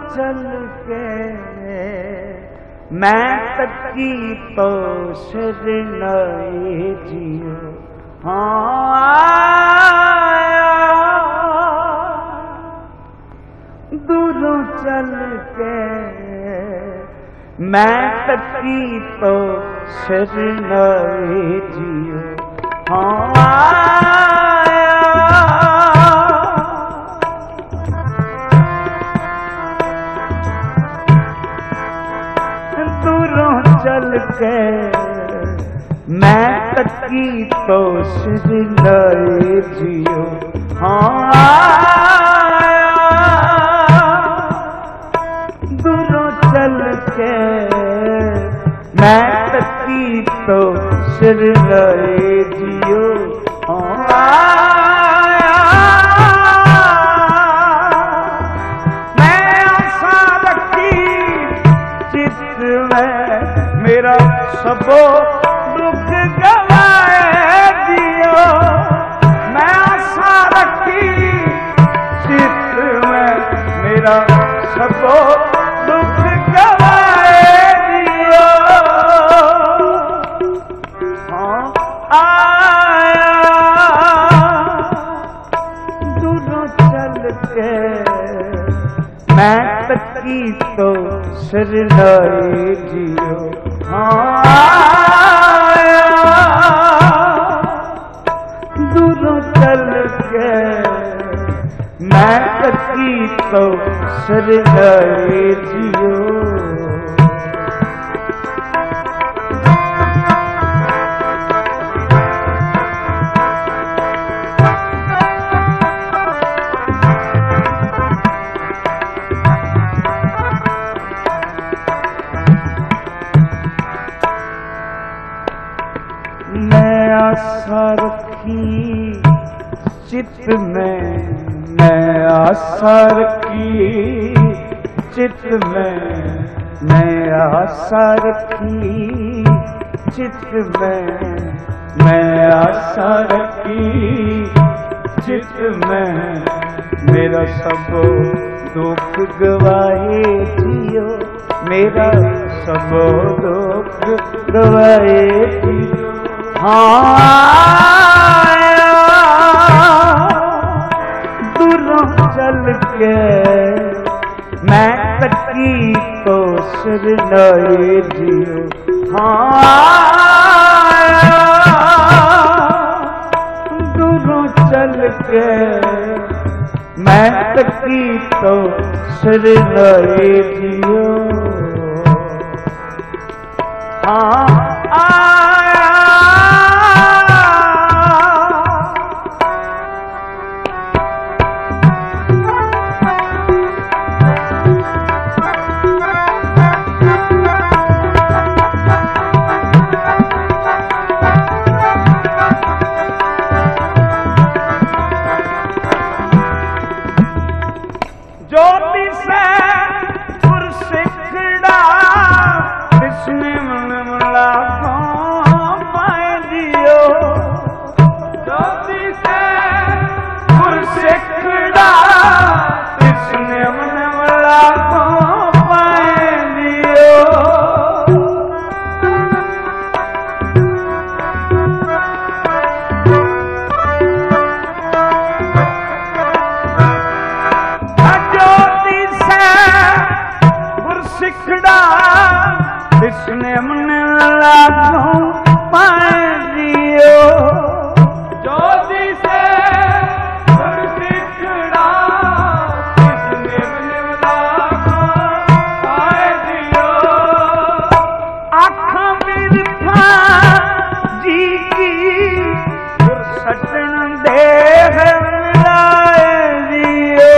चल के मैं तकी तो शरणाई जियो। दूरों चल के मैं तकी तो शरणाई जियो। दूरों चल के मैं तकी तो शरणाई जियो। दूरों चल के मैं तकी तो शरणाई जियो। मैं आशा रखी चित में मेरा सबो दुख गवाए दियो। मैं आशा रखी चित में मेरा सबो दुख गवाए दियो। दूरों चल के मैं तकी तो शरणाई जियो। दूरों चल के मैं तकी तो शरणाई जियो। मैं आशा रखी चित में, मैं आशा रखी चित में, मैं आशा रखी चित में, मैं आशा रखी चित में मेरा सब दुख गवाए जियो। मेरा सब दुख गवाए जियो। दूरों चल के मैं तकी तो शरणाई जियो। दूरों चल के मैं तकी तो शरणाई जियो। ज्योति से पुरसिखड़ा विष्णु मन मला पाए दियो। ज्योति से पुरसिखड़ा विष्णु मन मला पाए दियो। सिखड़ा विष्णु मन लागो पाए दियो। ज्योति से सिखड़ा विष्णु मन लागो पाए दियो। आँखों बिरथा जी की सटन देह मिलाए दियो।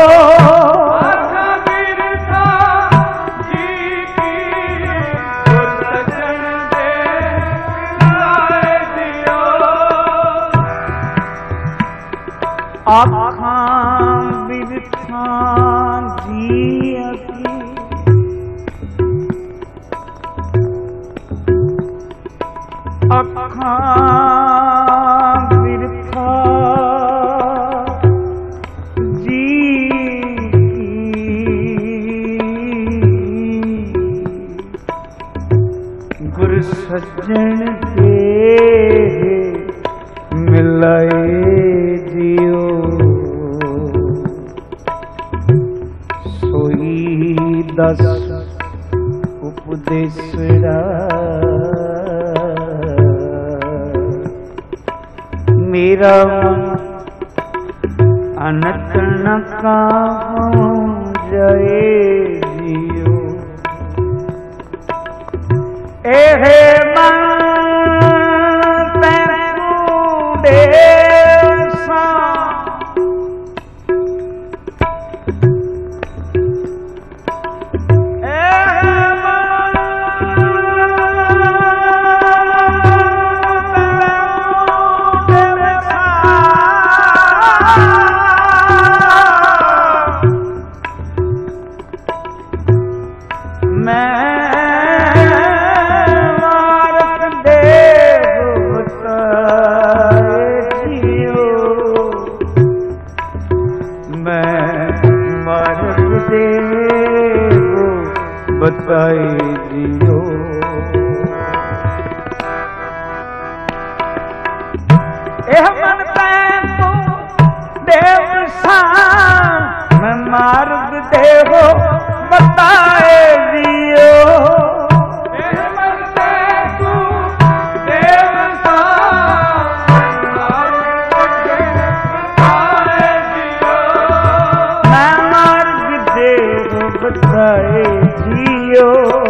आँखां बिरथा जिया की आँखां बिरथा जी बिसरा मेरा मन अनंत न कहूं जय जियो एहे मन तैंकूडे सा बताए जियो एह मन तैंकू देव सा मैं मार्ग देहो बताए जियो एह मन तैंकू देव सा मैं मार्ग देहो बताए जियो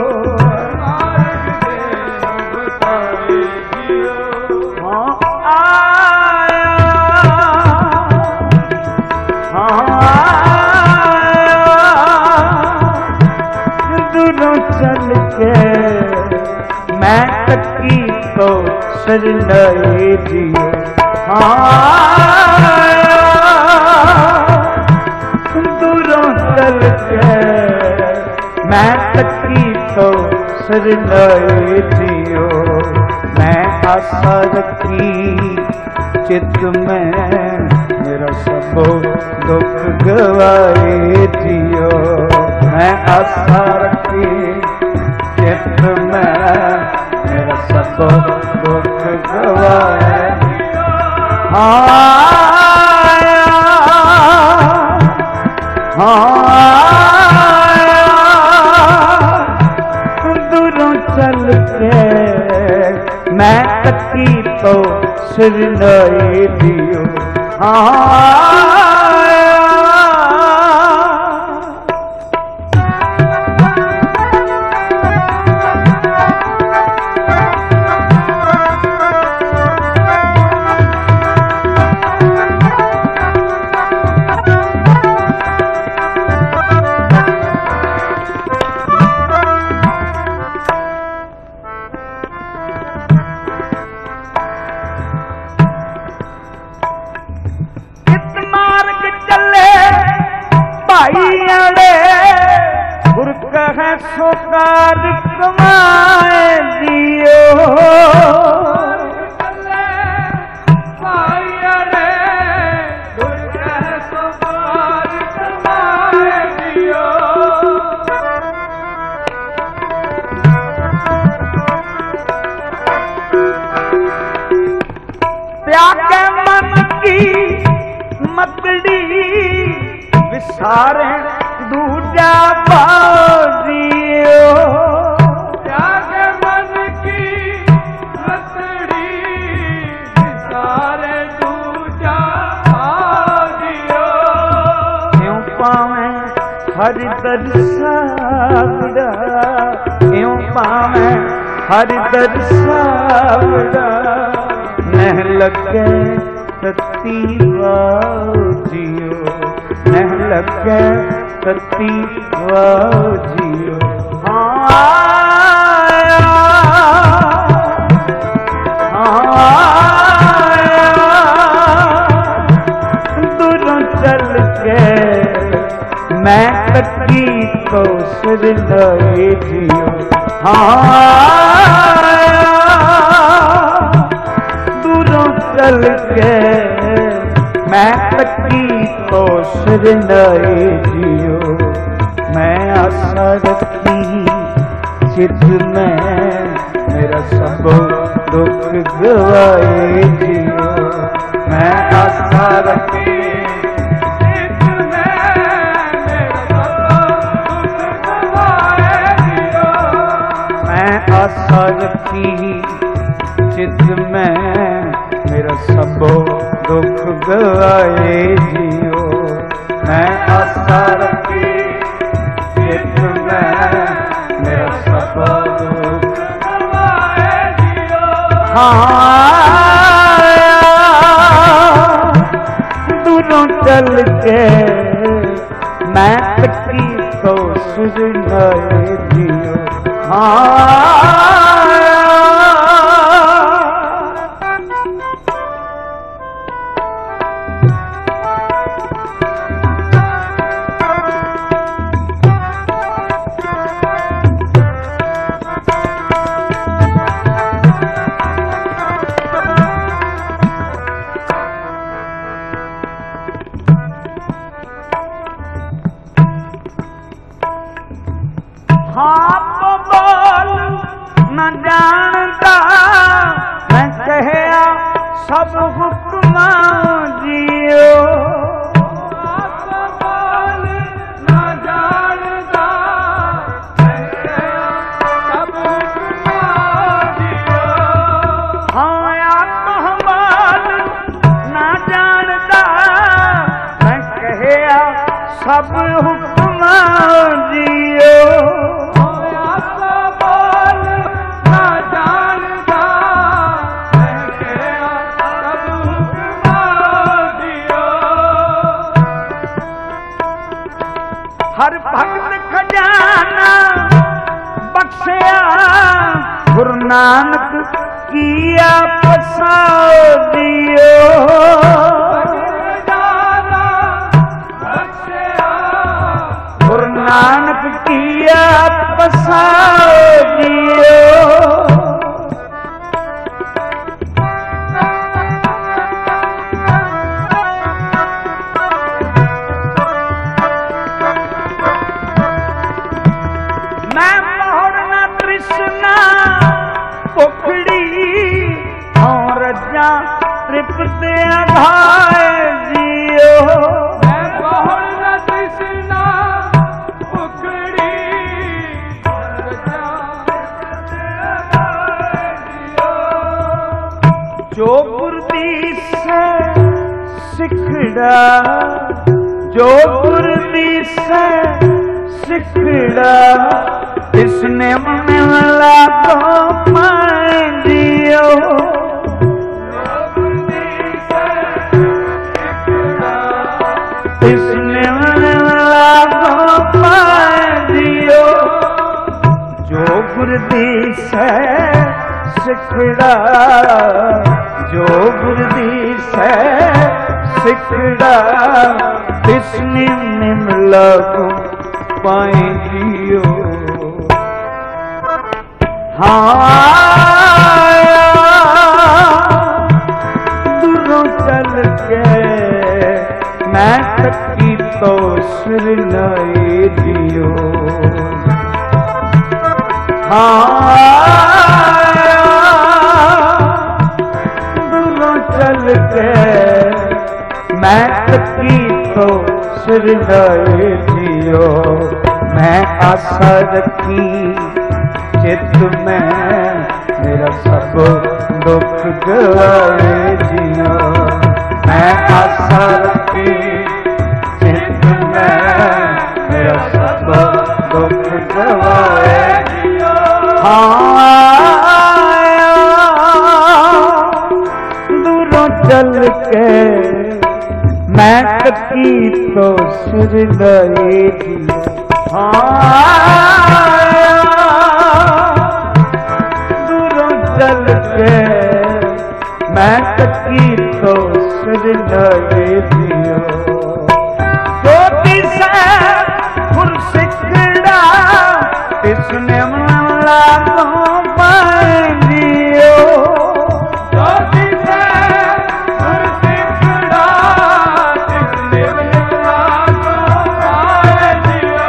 दूरों चल के मैं तकी तो शरणाए जियो दूरों चल के मैं तकी तो शरणाए जियो मैं आशा रखी चित में मेरा सब दुख गवाए जियो मैं आशा रखी चित में मेरा सब दुख गवाए चल के मैं तकी तो शरणाए जियो सुकार कमाए दियो त्याग मन की मकड़ी विसारे दूजा बाजियो त्याग मन की मकड़ी विसारे दूजा बाजियो क्यों पावे हरि दर्शावड़ा क्यों पावे हरि दर्शावड़ा नह लगे सती बाजियो नह लगे सती बाजियो दूरों चल के मैं तकी तो शरणाए जियो दूरों चल के मैं तकी तो शरणाए जियो मैं आशा रखी चित में मेरा सब दुख गवाए जियो मैं आशा रखी चित में मेरा सब दुख गवाए जियो आशा रखी चित में मेरा सबो दुख गवाए जियो। मैं आशा रखी चित में मेरा सबो दुख गवाए जियो। हाँ दूरों चल के मैं तकी तो सुनाए जियो। न जानता मैं कहया सब हुक्म जियो। न जानता मैं कहया सब हुक्म जियो। हाँ आत्महमाल न जानता मैं कहया सब हुक्म जियो। हर भक्त खजाना बख्शिया गुरु नानक किया पसाओ दियो। गुरु नानक किया पसाओ दियो। तृप्त अघाए जियो। मैं बहुल न तृष्णा उखड़ी जो गुरदी से सिखड़ा जो गुरदी से सिखड़ा इसने मिला तो मान दियो। इसने मिला तो मान दियो। जो गुरदी से सिखड़ा जो गुरदी से सिखड़ा इसने मिला तो पाए जियो। हाँ दूरों चल के मैं तकी तो सिर लाए जियो। हाँ दूरों चल के मैं तकी तो सिर लाए जियो। मैं आशा रखी चित में मेरा सब दुख गवाए जियो। मैं आशा रखी चित में मेरा सब दुख गवाए जियो। हाँ दूरों चल के मैं तकी तो सिर लाए जियो। हाँ चल के मैं तकी तो सिर लाए जियो। ज्योति से सिखड़ा इसने मिला तो पाए जियो। ज्योति से सिखड़ा इसने मिला तो पाए जियो।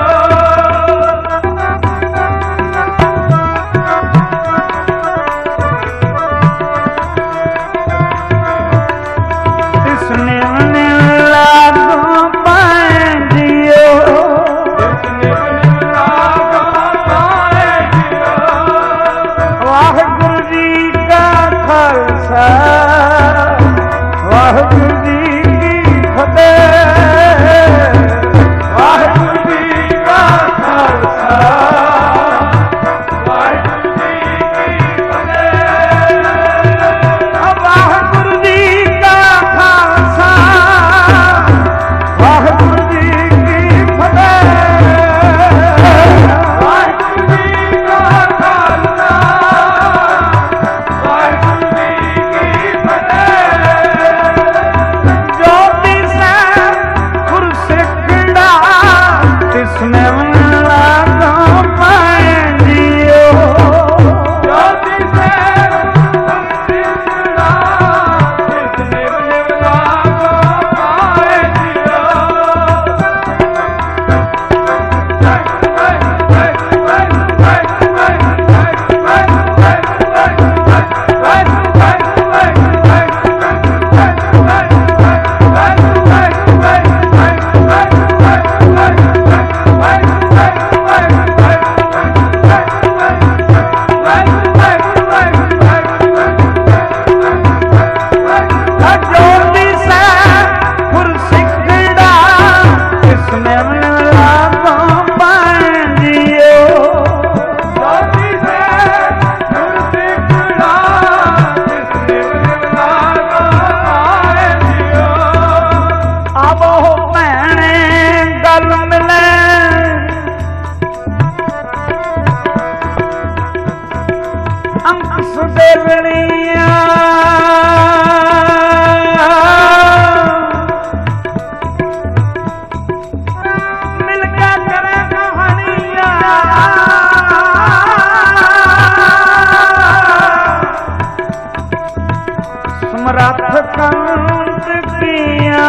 रथ कंठ किया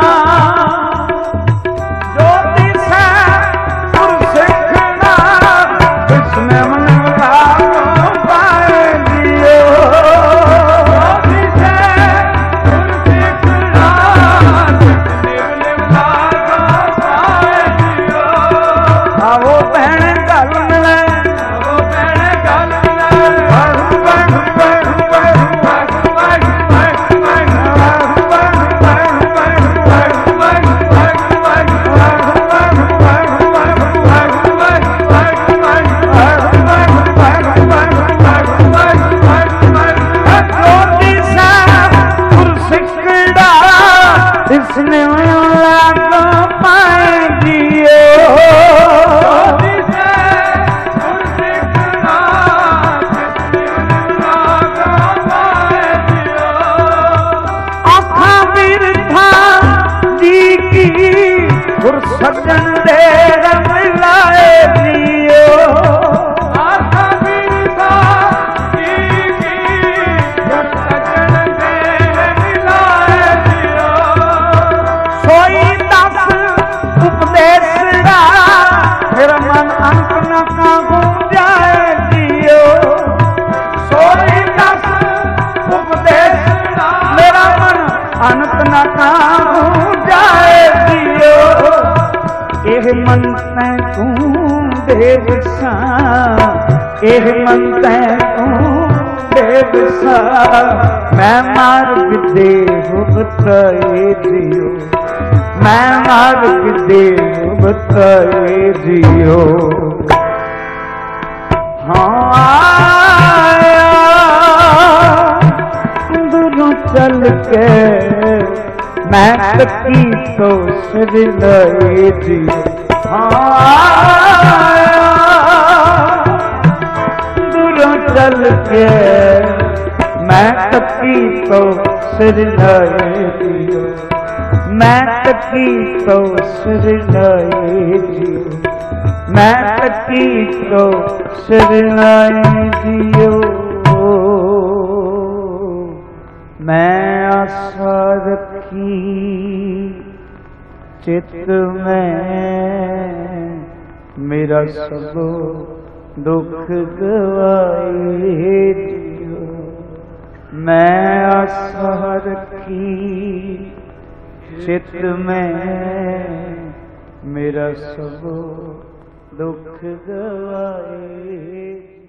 जो दिशा सिखना इसमें मन पाए दियो वो भैन गल मिले इसने पाए दियो आखा बिरथा जी की गुर सज्जन दे रंग लाए दियो आखा बिरथा जी की गुर सज्जन दे रंग लाए दियो सोई दस उपदेशड़ा फिर मन अंत न काबू जाए दियो सोई दस उपदेशड़ा मेरा मन अंत न काबू जाए दियो एह मन तू देव सा एह मन तू देव सा मैं मार्ग देव बताए दियो मैं मार्ग देव बताए दियो हाँ आया दूरों चल के मैं तकी तो सिर लाए दियो हाँ आया दूरों चल के मैं तकी तो सिर लाए दियो मैं तकी तो सिर लाए दियो मैं तकी तो सिर लाए दियो मैं आशा रखी चित में मेरा सब दुख गवाए दियो मैं आशा रखी चित में मेरा सब दुख गवाए।